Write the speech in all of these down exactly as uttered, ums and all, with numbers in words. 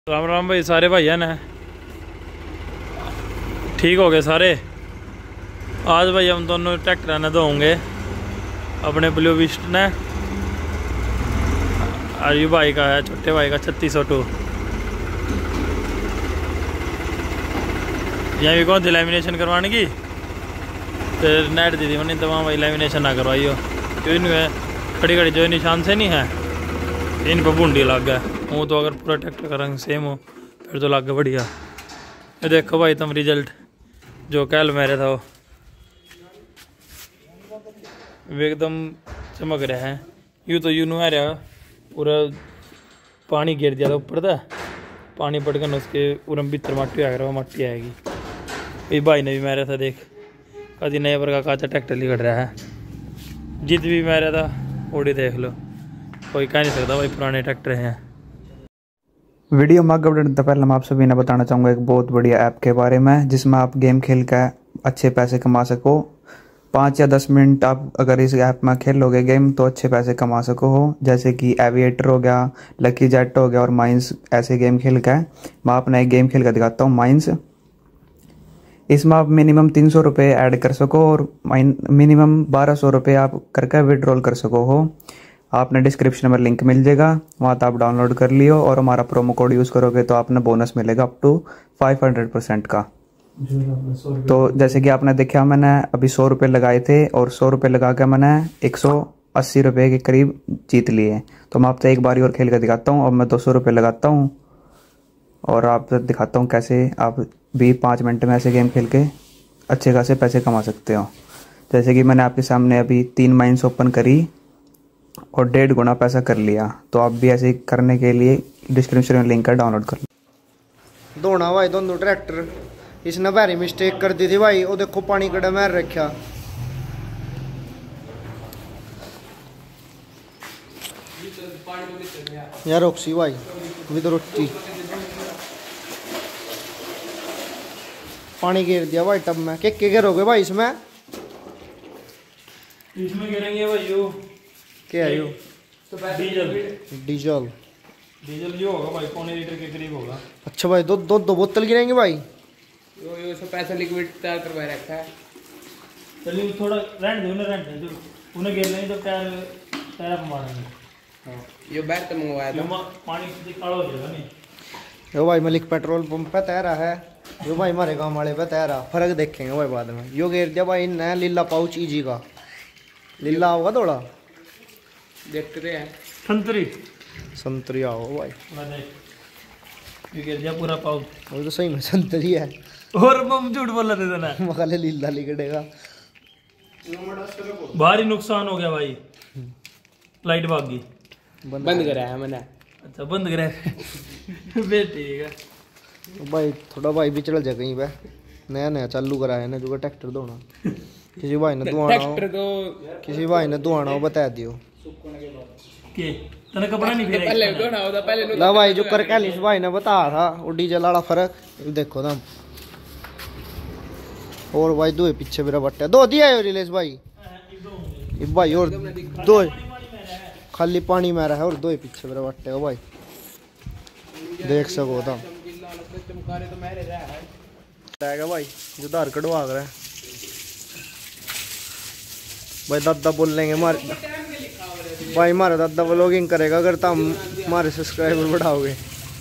राम राम भाई सारे भाइया ने ठीक हो गए सारे। आज भाई हम दोनों ट्रैक्टर ने धोंगे अपने ब्लू बिस्ट ने। आयु भाई का है छोटे भाई का छत्तीस सौ टू। यहाँ भी कौन थी लेमिनेशन करवाने की, फिर नेट दी थी मैंने तो वहाँ भाई लेमिनेशन ना करवाई हो क्यों नहीं है। खड़ी खड़ी जो निशान से नहीं है इन पर बूंदी लग गया। वो तो अगर पूरा ट्रैक्टर का रंग सेम हो फिर तो लग गया बढ़िया। ये देखो भाई तुम रिजल्ट जो कल मेरे था वो एकदम चमक रहा है। यूँ तो यूँ आ रहा पूरा पानी गिर दिया था ऊपर था, पानी पड़ कर उसके पूरा भीतर मट्टी आ गया, मट्टी आएगी। ये भाई ने भी मेरा था देख कभी नए प्रकार का ट्रैक्टर लिखट रहा है। जित भी मेरा था ओडी देख लो, कोई कह नहीं सकता भाई पुराने ट्रैक्टर हैं। वीडियो में आगे बढ़ने से पहले मैं आप सभी ने बताना चाहूँगा एक बहुत बढ़िया ऐप के बारे में जिसमें आप गेम खेल कर अच्छे पैसे कमा सको। पाँच या दस मिनट आप अगर इस ऐप में खेलोगे गेम तो अच्छे पैसे कमा सको हो, जैसे कि एविएटर हो गया, लकी जेट हो गया और माइंस। ऐसे गेम खेल कर मैं अपना एक गेम खेल कर दिखाता हूँ माइंस। इसमें आप मिनिमम तीन सौ रुपये ऐड कर सको और मिनिमम बारह सौ रुपये आप करके विड्रॉल कर सको हो। आपने डिस्क्रिप्शन में लिंक मिल जाएगा, वहाँ तो आप डाउनलोड कर लियो और हमारा प्रोमो कोड यूज़ करोगे तो आपने बोनस मिलेगा up to five hundred percent का। तो जैसे कि आपने देखा मैंने अभी सौ रुपये लगाए थे और सौ रुपये लगा के मैंने एक सौ अस्सी रुपये के करीब जीत लिए। तो मैं आपसे एक बारी और खेल कर दिखाता हूँ। अब मैं दो सौ रुपये लगाता हूँ और आप दिखाता हूँ कैसे आप भी पाँच मिनट में ऐसे गेम खेल के अच्छे खासे पैसे कमा सकते हो। जैसे कि मैंने आपके सामने अभी तीन माइंस ओपन करी और डेढ़ गुना पैसा कर लिया। तो आप भी ऐसे करने के लिए डिस्क्रिप्शन में लिंक का डाउनलोड कर लो। धोना भाई दोनों ट्रैक्टर इसने भारी मिस्टेक कर दी थी भाई। वो देखो पानी कड़ा मार रखा। यार ऑक्सी भाई विद रोटी पानी गिर दिया भाई टब में। के के गिरोगे भाई इसमें इसमें गिरेंगे भाई यो क्या है यो डीजल डीजल डीजल जो होगा भाई पौने लीटर के करीब होगा। अच्छा भाई दो दो दो बोतल गिरेंगे भाई। यो यो सब पैसा लिक्विड तैयार करवा रखा है। चलिए थोड़ा रेंट दो ना, रेंट दे उन्हें गिर नहीं तो टायर टायर मारेंगे। हां यो बैर तो मंगवाया था पानी से काला हो जाएगा नहीं। यो भाई मलिक पेट्रोल पंप पे तैयार है। यो भाई हमारे गांव वाले पे तैयार है। फर्क देखेंगे भाई बाद में। यो गिर दिया भाई नया लीला पाउच इजी का। लीला होगा थोड़ा देखते रहे हैं संतरी संतरी आओ भाई ना देख ये गिर दिया पूरा पाउच। वो तो सही में संतरी है और हम झूठ बोल रहे थे ना मकाले लीला लिखड़ेगा। भारी नुकसान हो गया भाई। लाइट भाग गई बंद करा है मैंने। अच्छा बंद करा बे ठीक है भाई थोड़ा भाई भी चल जा कहीं पे नया नया चालू करा है ना जो ट्रैक्टर धोना। किसी भाई ने धोना हो किसी भाई ने धोना हो बता दियो के तने कपड़ा नहीं फेरा पहले धोना होता पहले ला भाई जो कर कैलिस भाई ने बताया था वो डीजल वाला फर्क देखो तुम। और भाई दो पीछे मेरा बट्टा दो दिया है रिलेस भाई भाई और दो खाली पानी मारा है और दो पीछे मेरा बट्टे भाई देख सको तुम भाई जो धार कटवा कर भाई दादा बोल लेंगे मारे भाई हमारा दादा व्लॉगिंग करेगा अगर तुम हमारे सब्सक्राइबर बढ़ाओगे।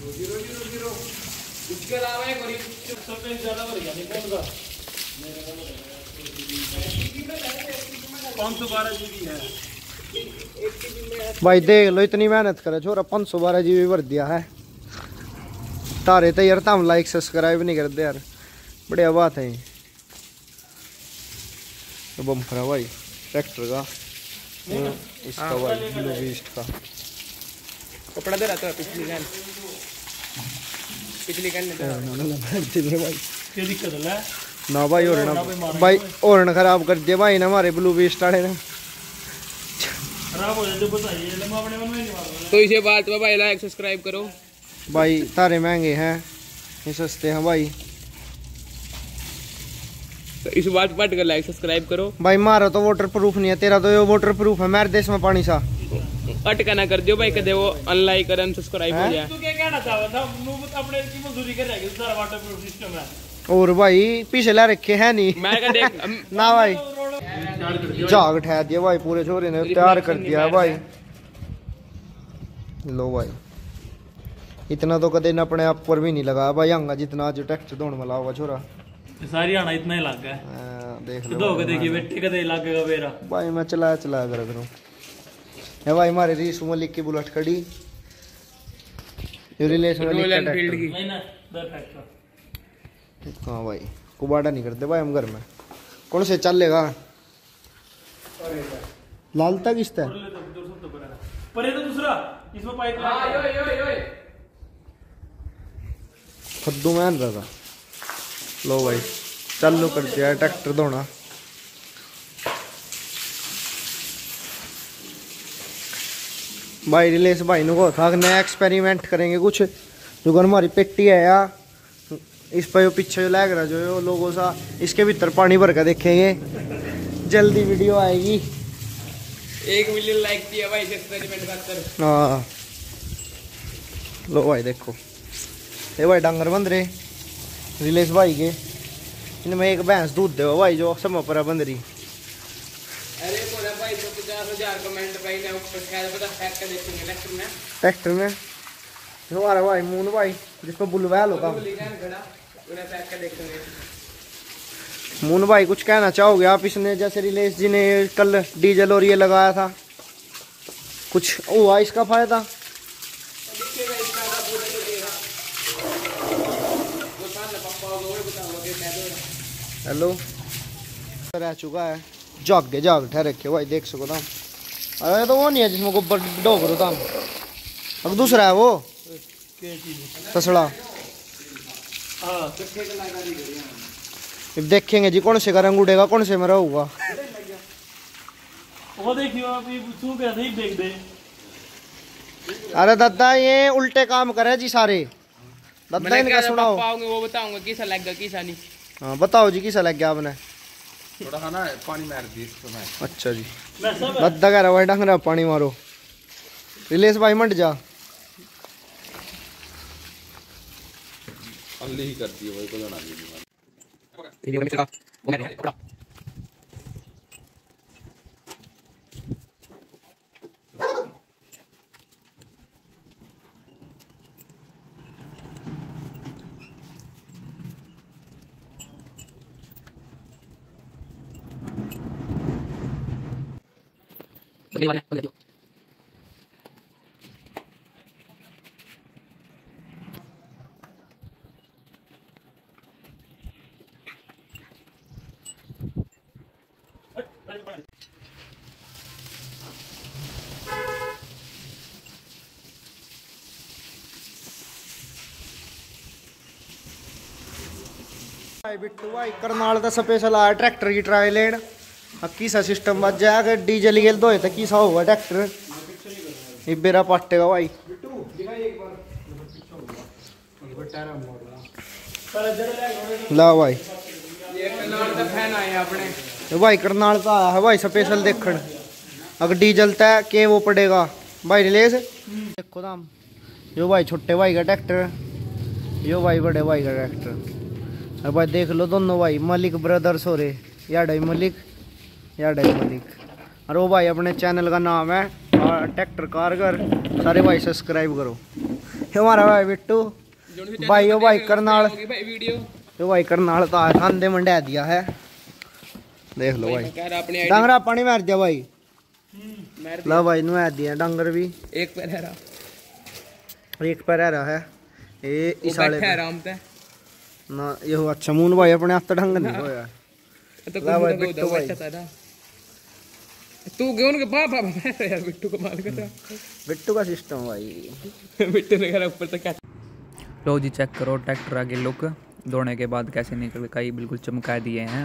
भाई देख लो इतनी मेहनत करे छोरा पाँच सौ बारह जी बी भर दिया है तारे तो यार तुम लाइक सब्सक्राइब नहीं करते यार। बढ़िया बात है तो बम्पर है भाई ट्रैक्टर का इसका भाई ब्लू बीस्ट का कपड़ा दे रहा था पिछली कैन पिछली कैन ने भाई क्या दिक्कत है ना भाई और ना भाई और न खराब कर दिया भाई ना हमारे ब्लू बीस्ट वाले ने खराब हो जाए बताइए हम अपने मन में नहीं मारूंगा। तो इसे बात में भाई लाइक सब्सक्राइब करो भाई तारे महंगे हैं ये सस्ते हैं भाई। तो इस बात पर कर लाइक सब्सक्राइब करो भाई मारा तो वाटर प्रूफ नहीं है तेरा तो ये वाटर प्रूफ है मेरे देश में पानी सा अटका ना कर दियो भाई कदे वो अनलाइक कर अनसब्सक्राइब हो जाए। कहना चाहता था अपने की मजदूरी कर रहेगी सारा वाटर प्रूफ सिस्टम है। और भाई पीछे ला रखे है नहीं मैं क्या देख ना भाई जाग ठहर दिया भाई, पूरे छोरे ने तैयार कर दिया भाई। लो भाई इतना तो कदे न अपने आप पर भी नहीं लगा भाई, आंगा जितना आज टैक्स दौड़ में लाओगा छोरा सारी आना इतना ही लग गया। देख लो दो देखिए बेटे कदे लगेगा मेरा भाई, मैं चलाया चलाया कर करूँ है भाई। हमारे रीस मलिक की बुलेट खड़ी रिलेशन हाँ भाई, कुबाड़ा नहीं करते भाई हम घर में। कौन से चलेगा लालता किसता है पर ये तो दूसरा इसमें पाइप खद्दू में रहा था। लो भाई चालू कर दिया ट्रैक्टर धोना। भाई रिलेस भाई को था नया एक्सपेरिमेंट करेंगे कुछ, जो हमारी पेटी है या इस पर जो पीछे जो लग रहा जो यो लोगों सा, इसके भीतर पानी भर कर देखेंगे। जल्दी वीडियो आएगी। एक मिलियन लाइक दिया भाई एक्सपेरिमेंट करकर। हाँ लो भाई देखो ये भाई डांगर बंद रहे रिलेस भाई के, इनमें एक भैंस दूध दे भाई जो समय पर बंद रही। अरे बोला भाई तो पचास हजार कमेंट भाई ने ऊपर शायद पता हैक कर देखेंगे ट्रैक्टर में ट्रैक्टर में हमारा भाई मून भाई जिसको बुलवैल होगा मून भाई कुछ कहना चाहोगे आप इसने, जैसे रिलेस जी ने कल डीजल और ये लगाया था, कुछ हुआ इसका फायदा? हेलो रह चुका है जाग जाग ठहर रखे भाई, देख सको था। अरे तो वो नहीं है जिसमें गोबर डोग रहा था, अब दूसरा है वो तसड़ा। देखेंगे जी कौन से का रंग उड़ेगा कौन से में रहूगा। वो देखियो अभी तू क्या नहीं देख दे। अरे दादा ये उल्टे काम करे जी सारे दादा, इनका सुनाओ। वो बताऊंगा किसा लग गया किसा नहीं। हाँ बताओ जी किसा लग गया आपने? थोड़ा सा ना पानी मार दी इसको मैं। अच्छा जी दादा कह रहा भाई ढंग रहा पानी मारो। रिलेस भाई मंड जा अल्ली ही करती है भाई को जाना दी। भाई बिट्टू भाई करनाल का स्पेशल आया ट्रैक्टर की ट्राई लेन। किसा सिस्टम बच जाए अगर डीजल गेल दो तो किसा होगा ट्रैक्टर बेरा पाटेगा भाई। ला भाई ये करनाल का फैन आया अपने भाई करनाल का आया है भाई स्पेशल देखण। अगर डीजल तय के वो पड़ेगा भाई रिलेस देखो दाम। यो भाई छोटे भाई का ट्रैक्टर, यो भाई बड़े भाई का ट्रैक्टर। अब भाई देख लो दोनों भाई मलिक ब्रदर्स हो रहे, या डाई मलिक या डाई मलिक। और वो भाई अपने चैनल का नाम है ट्रैक्टर कारगर, सारे भाई सब्सक्राइब करो। हमारा भाई बिट्टू भाई यो भाई करनाल, यो भाई करनाल का खांदे मंडा दिया है देख लो भाई। डांगरा पानी मार दिया भाई, ला भाई नुआ दिया डांगर भी। एक पैर है एक पैर रहा है ये इसाले आराम से ना ये हो। अच्छा मून भाई अपने हाथ ढंग नहीं होया तो ला भाई बिट्टू भाई तू क्यों के बाप बाप यार बिट्टू को मार कर बिट्टू का सिस्टम भाई। बिट्टू ने कहा ऊपर तक क्या लो जी चेक करो ट्रैक्टर आगे लुक दौड़ने के बाद कैसे निकल कई बिल्कुल चमका दिए हैं।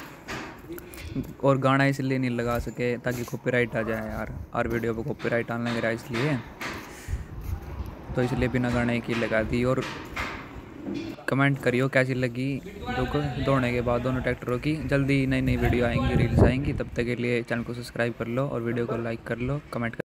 और गाना इसलिए नहीं लगा सके ताकि कॉपीराइट आ जाए यार, और वीडियो पर कॉपीराइट आने लग रहा है इसलिए, तो इसलिए बिना गाने की लगा दी। और कमेंट करियो कैसी लगी लुक दौड़ने के बाद दोनों ट्रैक्टरों की। जल्दी नई नई वीडियो आएंगी, रील्स आएंगी, तब तक के लिए चैनल को सब्सक्राइब कर लो और वीडियो को लाइक कर लो, कमेंट कर